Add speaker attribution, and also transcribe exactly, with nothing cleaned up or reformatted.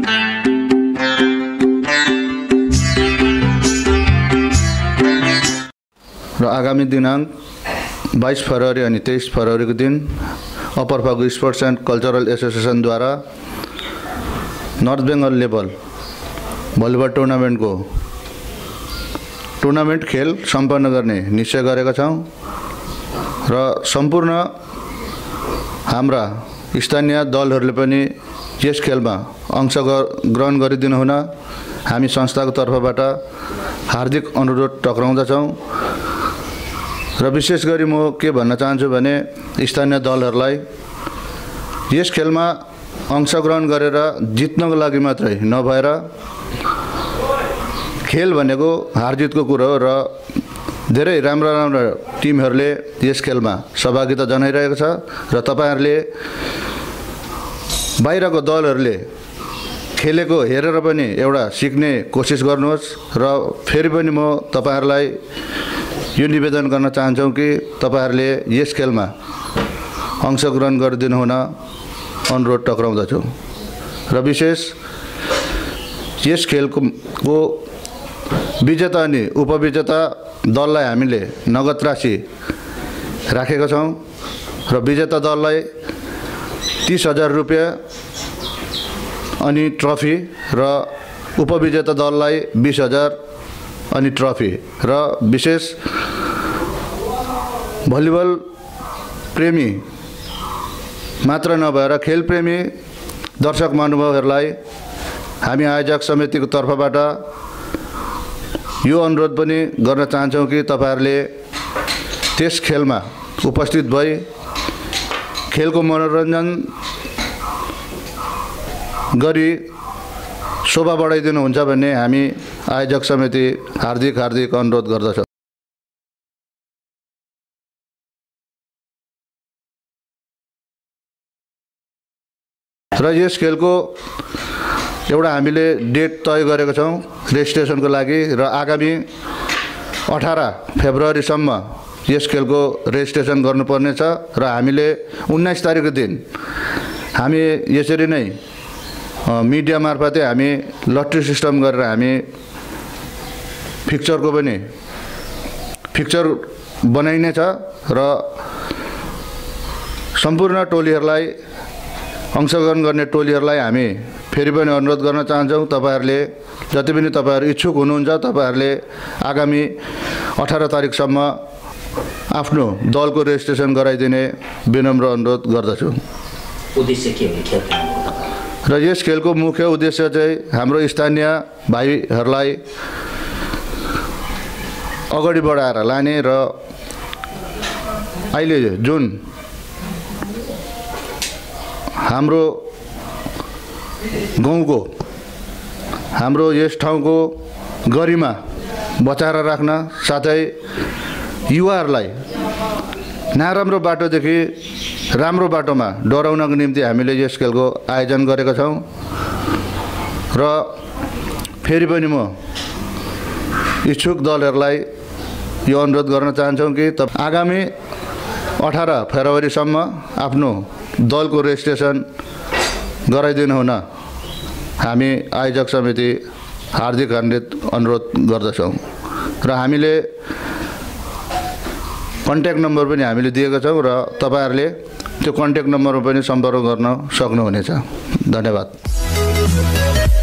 Speaker 1: र आगामी दिनांक बाईस फरवरी अनि तेईस फरवरी को दिन upper Phagu sports and cultural association द्वारा north Bengal level volleyball tournament को टुर्नामेंट खेल सम्पन्न गर्ने निश्चय गरेका छौं र सम्पूर्ण हाम्रा स्थानीय दलहरूले पनि यस खेलमा अंशग्रहण गरिदिनु हुन हामी संस्थाको तर्फबाट हार्दिक अनुरोध टक्राउँदछौं र विशेष गरी म के भन्न चाहन्छु भने स्थानीय दलहरूलाई यस खेलमा अंशग्रहण गरेर जित्नको लागि मात्रै नभएर खेल भनेको हार जितको कुरा हो र धेरै राम्रा राम्रा टिमहरूले यस खेलमा सहभागिता जनाइरहेको छ र तपाईहरुले बाहिरको दलहरूले खेलेको हेरेर पनि एउटा सिक्ने कोसिस गर्नुहोस् र फेरि पनि म तपाईहरुलाई यो निवेदन गर्न चाहन्छु कि तपाईहरुले यस खेलमा अंशग्रहण गरिदिनु हुन अनुरोध टक्राउँदछु र विशेष यस खेलको को विजेता अनि उपविजेता दललाई हामीले नगद राशि राखेका छौं र विजेता दललाई तीस हजार रुपैयाँ अनि ट्रफी र उपविजेता दललाई बीस हजार अनि ट्रफी र विशेष भलिबल प्रेमी मात्र नभएर खेल प्रेमी दर्शक महानुभावहरूलाई हामी आयोजक समितिको तर्फबाट यो अनुरोध पनि गर्न चाहन्छौं कि तपाईहरुले त्यस खेलमा उपस्थित भई खेलको मनोरञ्जन गरी शोभा बढाइदिनु हुन्छ भन्ने हामी आयोजक समिति हार्दिक हार्दिक अनुरोध गर्दछौं। र यस खेलको एउटा हामीले डेट तय गरेका छौं रेजिस्ट्रेसनको लागि र आगामी अठारह फेब्रुअरी सम्म यस खेलको रेजिस्ट्रेसन गर्नुपर्ने छ र हामीले उन्नाइस तारिकको दिन हामी यसरी नै मिडिया मार्फतै हामी लटरी सिस्टम गरेर हामी फिक्चरको पनि फिक्चर बनाइने छ र सम्पूर्ण टोलीहरूलाई अंशग्रहण गर्ने टोलीहरूलाई हामी फेरि पनि अनुरोध गर्न चाहन्छौं तपाईहरुले जति पनि तपाईहरु इच्छुक हुनुहुन्छ तपाईहरुले आगामी अठारह तारिकसम्म आफ्नो दलको रेजिस्ट्रेसन गराइदिने विनम्र अनुरोध गर्दछु।
Speaker 2: उद्देश्य के हो खेलको?
Speaker 1: र यस खेलको मुख्य उद्देश्य चाहिँ हाम्रो स्थानीय भाइहरूलाई अगाडि बढाएर लाने र अहिले जुन हाम्रो गाउँको हाम्रो यस ठाउँको गरिमा बचाएर राख्न साथै युवाहरूलाई नराम्रो बाटोदेखि राम्रो बाटोमा डराउनको निम्ति हामीले यस खेलको आयोजन गरेका छौं र फेरि पनि म इच्छुक दलहरूलाई यो अनुरोध गर्न चाहन्छु कि आगामी अठारह फेब्रुअरी सम्म आफ्नो दलको रेजिस्ट्रेसन गराइदिनु हुन हामी आयोजक समिति हार्दिक हार्दिक अनुरोध गर्दछौं र हामीले कन्ट्याक्ट नम्बर पनि हामीले दिएका छौं र तपाईहरुले त्यो कन्ट्याक्ट नम्बरमा पनि सम्पर्क गर्न सक्नुहुनेछ। धन्यवाद।